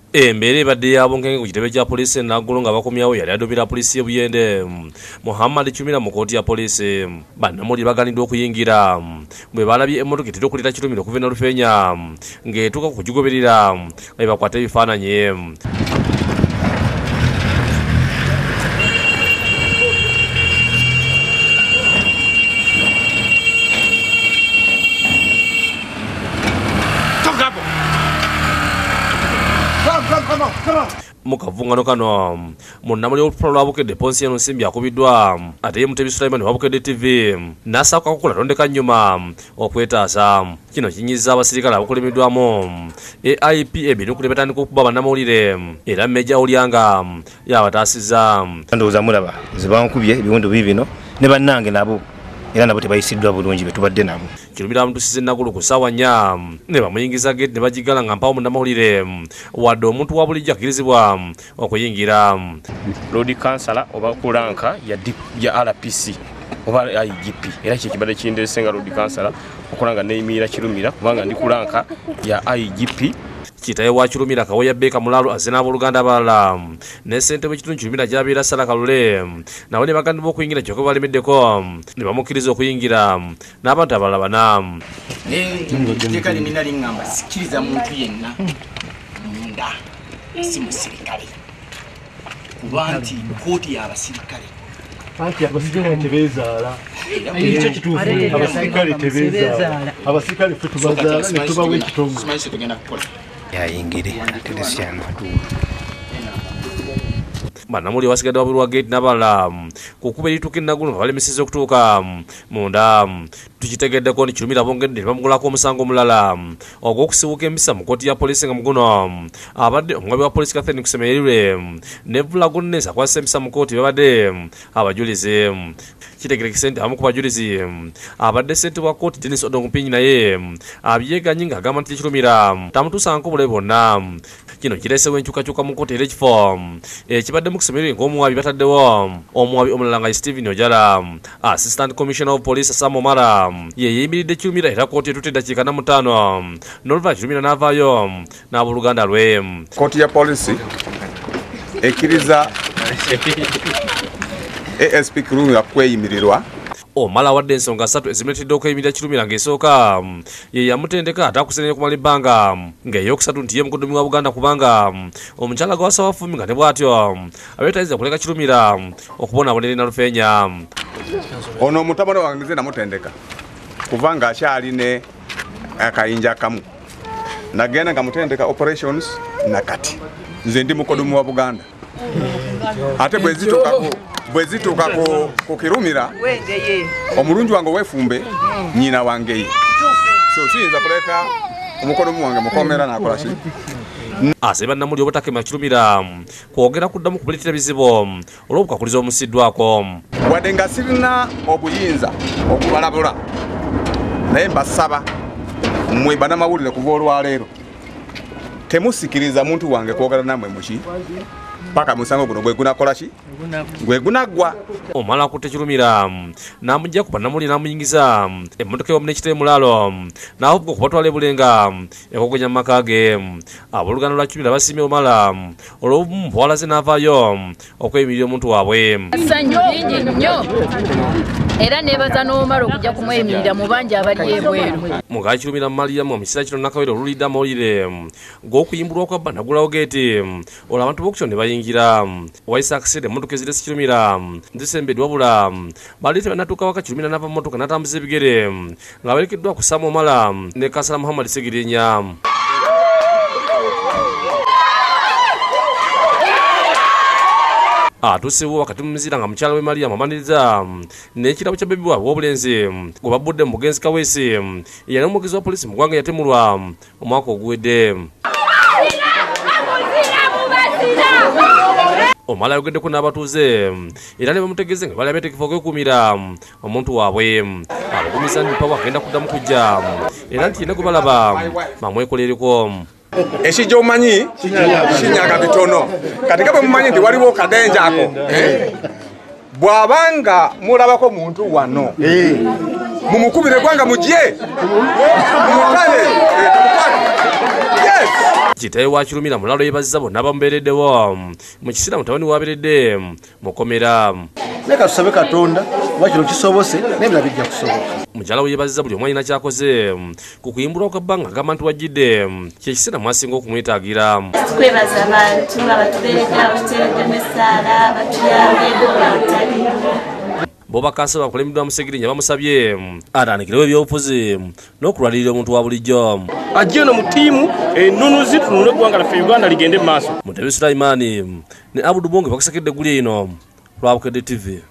Mbere badde yabonke ku kitebe kya poliisi Nagulu nga bakomyawo yali adobera poliisi y'e Buyende Muhammad Chumira mu kooti ya poliisi bannamuli baganidde okuyingira bwe balabye emmotoka etera okuleta Kirumira okuva e Nalufeenya ng'etuuka ku kugigoberera nga bakwata ebifaananyi. Mukavungano kano munnamuli olupapula lwabukedde Ponsi eno Nsimbi akubiddwa ate ye Mutebi Sulaiman wabukedde TV n'asaka okukola tondeka nnyuma okwetaasa. Kino kinyiza abasirikale abakulemiddwamu AIPA Binukude batandika okuba bannamawulire era Meja Olyanga yabataasizza. Ndowooza mulaba zibankubye ebiwundu bibino ne bannange nabo era nabo tebayisiddwa bulungi be tubadde nabo. Kirumira amutusize Nagulu ku ssaawa 4 ne bamuyingiza gate ne bagigala nga mpawo munnamawulire wadde omuntu wa bulijjo akkirizibwa okuyingira. Road Councilor oba kulanka ya RPC oba IGP era kye kibadde kindeesenga Road Councilor okulanga neeyimira Kirumira kubanga ndi kulanka ya IGP. Kitaye wa Kirumira Kawoya Beka Mulalu azina ab'Oluganda abalala ne ssentebe w'ekitundu Kirumira gy'abeera Sala Kalule nabo ne bagambibwa okuyingira kyokka balemeddeko ne bamukkiriza okuyingira n'abantu abalala bana. Etteeka limina liŋŋamba sikiriza muntu yenna munda si musirikale kuba nti kooti y'abasirikale. Anti abasirikale tebeezaala. Ekyo kituufu. Abasirikale tebeezaala. Abasirikale ffe tubazaala ne tubawa ekitongole. Simanyi tugenda kukola. Yayingire teresiano. Bannamuli abasigadde wabweru wa gate n'abalala ku kkubo erituuka e Nagulu nga balemesezza okutuuka munda. Tukitegeddeko ni Kirumira bongedde ne bamugulako omusango omulala ogw'okusibuka embisa mu kkooti ya poliisi nga muguno abadde omugabi wa poliisi Catherine Kusemererwe ne Vulago Ness akwasisa embisa mu kkooti babadde abajulizi. Kitegerekese nti abamu ku bajulizi abadde ssentebe wa kkooti Dennis Odongo Mpinyi naye abyeganyi ng'agamba nti Kirumira tamutuusanko bulabe bwonna. Kino kireesewo enkyukakyuka mu kkooti era ekifo ekibadde mu Kusemererwe ng'omuwabi bataddewo omuwabi omulala nga Stephen Ojala. Assistant Commissioner of Police Sam Omara ye yeyimiridde Kirumira era kkooti etutte eddakiika 45 n'oluvannyuma Kirumira n'avaayo n'abooluganda lwe. Kkooti ya poliisi ekkiriza ASP Kirumira kweyimirirwa. Omala wadde ensonga 3 ezimuleetedde okweyimirira Kirumira ng'esooka ye yamutendeka ataakusenenya kumala ebbanga ng'ey'okusatu nti ye mukuddumi wa Buganda kubanga omukyala gwa Sawafumi nga ne bw'atyo abeetaayiza kuleka Kirumira okubonaabonera e Nalufeenya. Ono mutabani wange nze namutendeka kuva ng'akyali ne akayinja akamu nagenda nga mutendeka operations nakati nze ndi mukodomu wa Buganda ate bwe zituuka ku Kirumira omulungi wange weefumbe nnyina wange so siyinza kuleka omukodomu wange mukomera n'akola ki. Ase bannamuli obutakema Kirumira kwogera kuddamu kubuleetera bizibu olw'obukakuliza omusiddwako. Wadde nga sirina obuyinza okubalabula naye mbasaba mmwe bannamawulire kuva olwaleero temusikiriza muntu wange kwogera nammwe muki paka musango guno gwe gunakola ki gwe gunaggwa. Omala akutte Kirumira n'amugja ku bannamuli n'amuyingiza emmotoka y'omunekitebe mulaalo n'avuga okubatwala e Bulenga ekogenya mu maka ge. Abooluganda lwa Kirumira basiimye Omala olw'obumu bwalaze n'avaayo okweyimirira omuntu waabwe. Ssanyu lingi nnyo era neebaza n'Omala okujja kumweyimirira mu bangi abali ebweru. Mugaa Kirumira Mariam mu kiseera kino nakawere olulidde amawulire ng'okuyimbulwa kwa Nagulawo geeti olwo abantu b'okutyo ne bayingira. Wayisa akaseera emmotoka ezirese Kirumira zisembeddwa wabula bali tebannatuuka waka Kirumira n'ava mu mmotoka n'atambuza ebigere ng'awerekeddwa ku Sam Omala ne Kansala Muhammad Segirinya. Atuusewo wakati mu mizira nga mukyala we Mariam amaniriza n'ekirabo kya bebi waabwe w'obulenzi gwe babbudde mu Mugenzi Kaweesi yali omwogezi wa poliisi mu ggwanga yatemulwa omwaka oguwedde. Omala yogeddeko n'abatuuze era ne bamutegeeze nga bali abeetegefu okwekuumira omuntu waabwe. Abakuumisa nti Pawa agenda kuddamu kujja era nti yina gwe balaba bamwekolereko. Ekijja omanyi kinyaga bitono katika bwe mumanyi nti waliwo kadenja ako bw'abanga mulabako muntu wano mumukubire gwanga mujje mumukale. Yes. Kitaye wa Kirumira mulalo yebaziza bonna bamubeereddewo mu kiseera mutabani wabeeredde mukomera. Leka tusabe Katonda oba kino kisobose n'ebirala bijja kusoboka. Mukyala we yebaziza buli omu alina kyakoze ku kuyimbulwa kw'ebbanga agamba nti wajjidde kyekiseera mwasinga okumwetaagira. Twebaza abantu abatubeeredde abateeredde messaala abatuyambye abataliiwo. Bobakasa bakulembedwa Musegirinya bamusabye atandikirawo ebyobufuzi n'okulwanirira omuntu wa bulijjo. Ajje no mu ttiimu ennunuzi tunule eggwanga laffe Uganda ligende mu maaso. Mutebi Sulaimani ne Abudu Bonge bakusekedde eggulu eno lwa Bukedde TV.